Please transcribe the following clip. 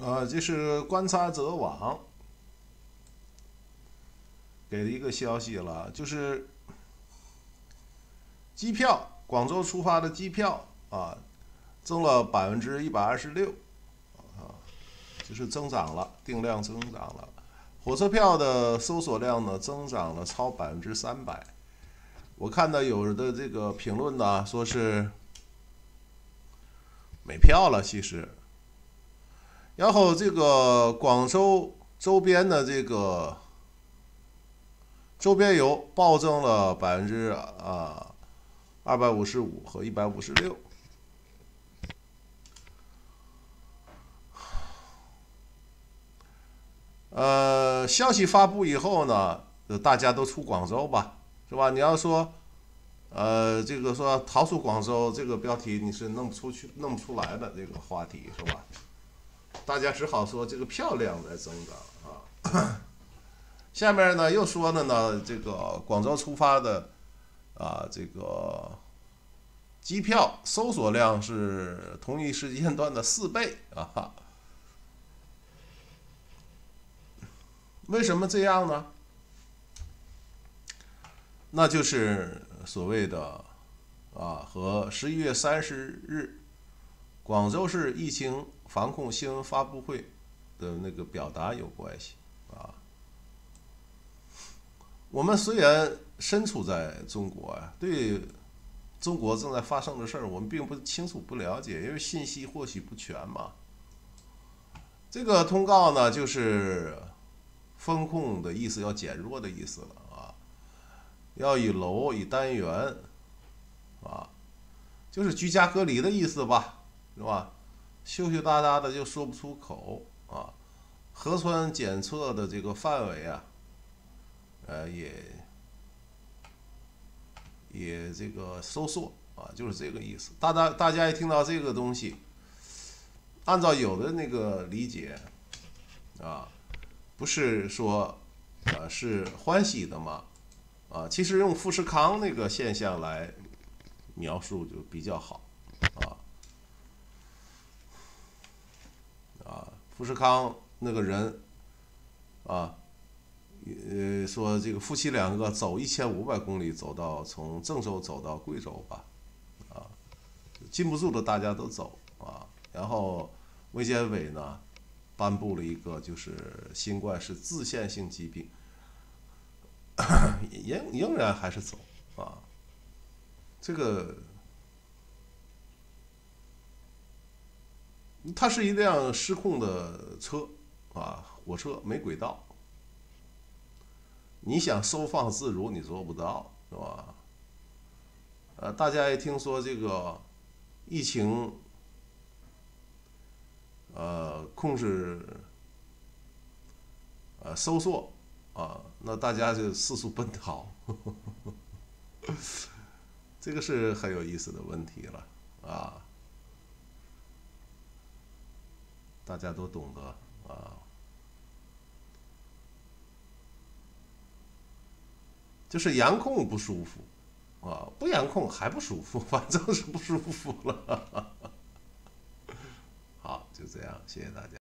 这是观察者网给的一个消息了，就是机票，广州出发的机票啊，增了126%，就是增长了，定量增长了。火车票的搜索量呢，增长了超300%。我看到有的这个评论呢，说是没票了，其实。然后这个广州周边的这个周边游暴增了255%和156%。消息发布以后呢，大家都出广州吧，是吧？你要说，这个说逃出广州这个标题你是弄不出来的这个话题，是吧？大家只好说这个票量在增长啊。下面呢又说了呢，这个广州出发的这个机票搜索量是同一时间段的4倍啊。为什么这样呢？那就是所谓的和11月30日广州市疫情防控新闻发布会的那个表达有关系啊。我们虽然身处在中国对中国正在发生的事儿，我们并不清楚、不了解，因为信息获取不全嘛。这个通告呢，就是风控的意思要减弱的意思了啊，要以楼以单元就是居家隔离的意思吧，是吧？羞羞答答的就说不出口啊。核酸检测的这个范围也这个收缩就是这个意思。大家一听到这个东西，按照有的那个理解不是说是欢喜的嘛其实用富士康那个现象来描述就比较好富士康那个人说这个夫妻两个走1500公里从郑州走到贵州吧禁不住的大家都走然后卫健委呢颁布了一个就是新冠是自限性疾病，仍然还是走这个它是一辆失控的车火车没轨道，你想收放自如你做不到，是吧？大家一听说这个疫情控制收缩那大家就四处奔逃，这个是很有意思的问题了大家都懂得就是严控不舒服不严控还不舒服，反正是不舒服了。好，就这样，谢谢大家。